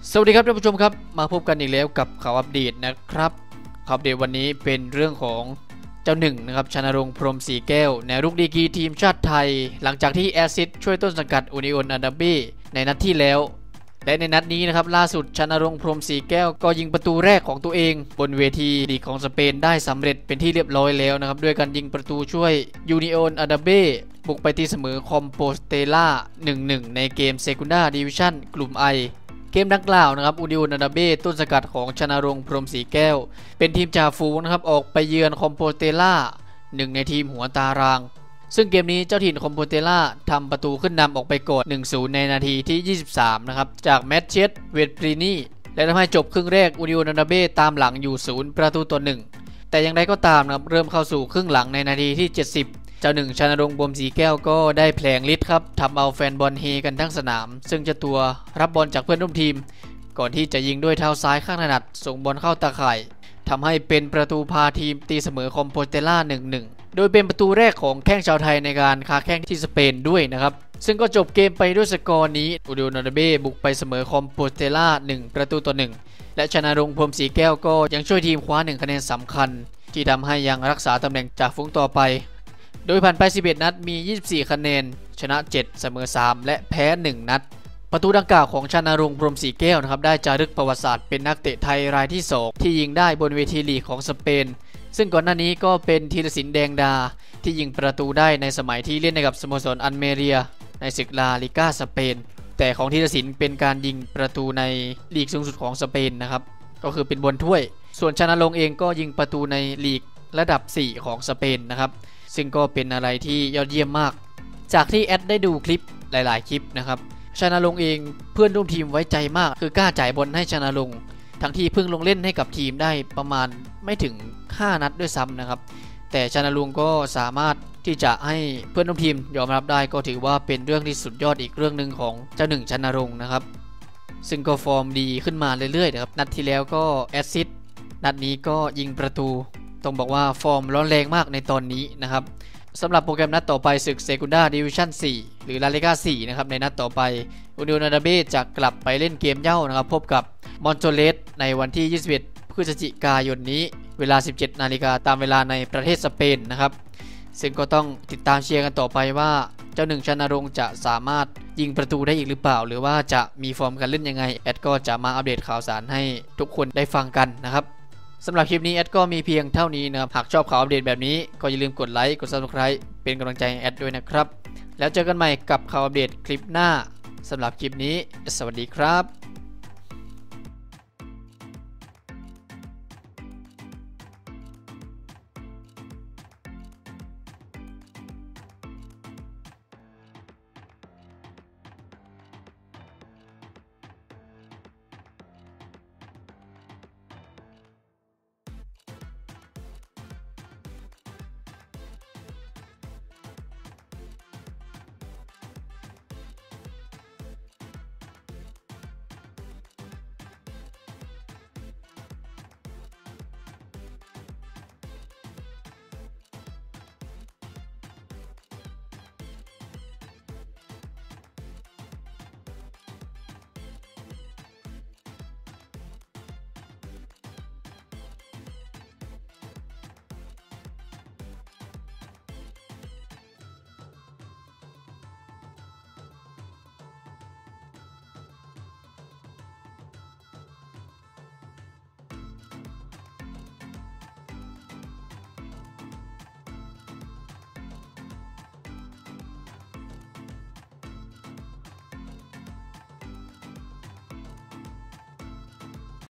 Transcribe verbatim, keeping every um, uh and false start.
สวัสดีครับท่านผู้ชมครับมาพบกันอีกแล้วกับข่าวอัปเดตนะครับข่าวอัปเดตวันนี้เป็นเรื่องของเจ้าหนึ่งนะครับชนรงค์พรหมศรีแก้วแนวรุกดีกรีทีมชาติไทยหลังจากที่แอซิดช่วยต้นสังกัดอุนิโอนอาดาเบ้ในนัดที่แล้วและในนัดนี้นะครับล่าสุดชนรงค์พรหมศรีแก้วก็ยิงประตูแรกของตัวเองบนเวทีลีกของสเปนได้สำเร็จเป็นที่เรียบร้อยแล้วนะครับด้วยการยิงประตูช่วยยูนิโอนอาดาเบ้บุกไปตีเสมอคอมโปสเตล่า หนึ่งหนึ่ง ในเกมเซกุนดาดิวิชั่นกลุ่ม ไอเกมดังกล่าวนะครับอุนิโอนอาดาเบ้ต้นสังกัดของชนรงค์พรหมศรีแก้วเป็นทีมจ่าฝูงนะครับออกไปเยือนคอมโปสเตล่าหนึ่งในทีมหัวตารางซึ่งเกมนี้เจ้าถิ่นคอมโปสเตล่าทำประตูขึ้นนำออกไปก่อน หนึ่งศูนย์ ในนาทีที่ยี่สิบสามนะครับจากแมตเชสเวดปรีนีและทำให้จบครึ่งแรกอุนิโอนอาดาเบ้ตามหลังอยู่ศูนย์ประตูต่อหนึ่งแต่อย่างไรก็ตามนะครับเริ่มเข้าสู่ครึ่งหลังในนาทีที่เจ็ดสิบเจ้าหนึ่งชนรงค์พรหมศรีแก้วก็ได้แผลงฤทธิ์ครับทำเอาแฟนบอลเฮกันทั้งสนามซึ่งเจ้าตัวรับบอลจากเพื่อนร่วมทีมก่อนที่จะยิงด้วยเท้าซ้ายข้างถนัดส่งบอลเข้าตาข่ายทำให้เป็นประตูพาทีมตีเสมอคอมโปสเตล่า หนึ่งหนึ่ง โดยเป็นประตูแรกของแข้งชาวไทยในการค้าแข้งที่สเปนด้วยนะครับซึ่งก็จบเกมไปด้วยสกอร์นี้อุนิโอนอาดาเบ้บุกไปเสมอคอมโปสเตล่าหนึ่งประตูต่อหนึ่งและชนรงค์พรหมศรีแก้วก็ยังช่วยทีมคว้าหนึ่งคะแนนสำคัญที่ทำให้ยังรักษาตำแหน่งจ่าฝูงต่อไปโดยผ่านไปสิบเอ็ดนัดมียี่สิบสี่คะแนนชนะเจ็ดเสมอสามและแพ้หนึ่งนัดประตูดังกล่าวของชนรงค์พรหมศรีแก้วนะครับได้จารึกประวัติศาสตร์เป็นนักเตะไทยรายที่สองที่ยิงได้บนเวทีลีกของสเปนซึ่งก่อนหน้านี้ก็เป็นธีรศิลป์แดงดาที่ยิงประตูได้ในสมัยที่เล่นในกับสโมสรอัลเมเรียในศึกลาลิก้าสเปนแต่ของธีรศิลป์เป็นการยิงประตูในลีกสูงสุดของสเปนนะครับก็คือเป็นบอลถ้วยส่วนชนรงค์เองก็ยิงประตูในลีกระดับสี่ของสเปนนะครับซึ่งก็เป็นอะไรที่ยอดเยี่ยมมากจากที่แอดได้ดูคลิปหลายๆคลิปนะครับชนรงค์เองเพื่อนร่วมทีมไว้ใจมากคือกล้าจ่ายบอลให้ชนรงค์ทั้งที่เพิ่งลงเล่นให้กับทีมได้ประมาณไม่ถึงห้านัดด้วยซ้ำนะครับแต่ชนรงค์ก็สามารถที่จะให้เพื่อนร่วมทีมยอมรับได้ก็ถือว่าเป็นเรื่องที่สุดยอดอีกเรื่องหนึ่งของเจ้าหนึ่งชนรงค์นะครับซึ่งก็ฟอร์มดีขึ้นมาเรื่อยๆนะครับนัดที่แล้วก็แอสซิสต์นัดนี้ก็ยิงประตูต้องบอกว่าฟอร์มร้อนแรงมากในตอนนี้นะครับสำหรับโปรแกรมนัดต่อไปศึกเซกุนดาดิวิชั่นสี่หรือลาลิก้าสี่นะครับในนัดต่อไปอุนิโอนอาดาเบ้จะกลับไปเล่นเกมเย่านะครับพบกับมอนโจเลสในวันที่ยี่สิบเอ็ดพฤศจิกายนนี้เวลา สิบเจ็ดนาฬิกาตามเวลาในประเทศสเปนนะครับซึ่งก็ต้องติดตามเชียร์กันต่อไปว่าเจ้าหนึ่งชนรงค์จะสามารถยิงประตูได้อีกหรือเปล่าหรือว่าจะมีฟอร์มการเล่นยังไงแอดก็จะมาอัปเดตข่าวสารให้ทุกคนได้ฟังกันนะครับสำหรับคลิปนี้แอดก็มีเพียงเท่านี้นะครับหากชอบข่าวอัปเดตแบบนี้ก็อย่าลืมกดไลค์กด ซับสไครบ์ เป็นกำลังใจให้แอดด้วยนะครับแล้วเจอกันใหม่กับข่าวอัปเดตคลิปหน้าสำหรับคลิปนี้สวัสดีครับ